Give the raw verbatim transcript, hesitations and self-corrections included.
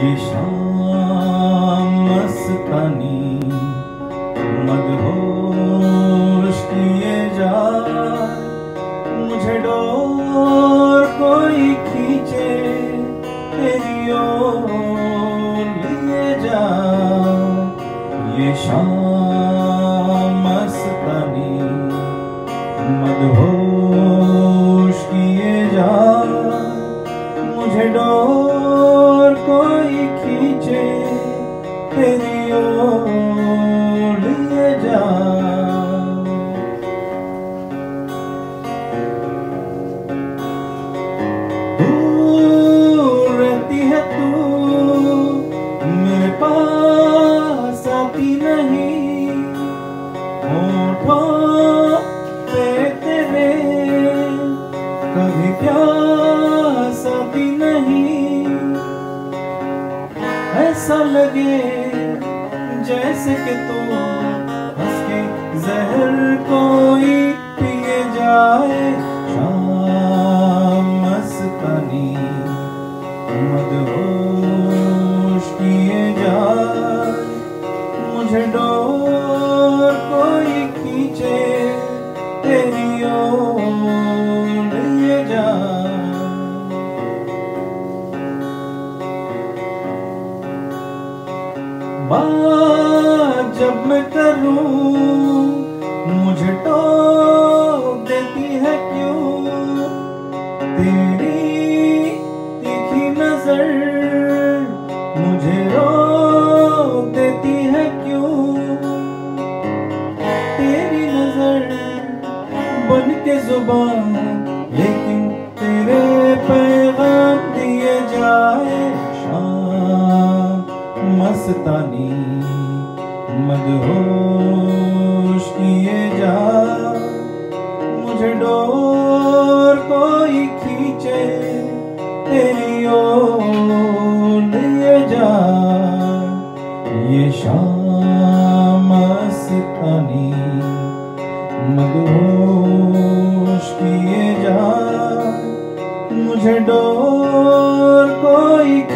ये शाम मस्तानी मदहोश किए जा, मुझे डोर कोई खींचे तेरी ओर लिए जा। ये शाम मस्तानी मदहोश किए जा, मुझे डोर कोई खींचे तेरी ओर लिए जा। दूर रहती है तू मेरे पास आती नहीं, होठों पे तेरे कभी प्यास आती नहीं। ऐसा लगे जैसे कि तू हंस के जहर कोई पिए जाए। शाम मस्तानी मदहोश किए जा, मुझे डोर कोई खींचे तेरी ओर लिए जा। बात जब मैं करूं मुझे टोक देती है क्यों, तेरी तीखी नजर मुझे रोक देती है क्यों। तेरी नजर बन के जुबान लेकिन तेरे पैगाम दिए जाए। शाम मस्तानी मदहोश किए जा, मुझे डोर कोई खींचे तेरी ओर लिए जा। ये शाम मस्तानी मदहोश किए जा, मुझे डोर कोई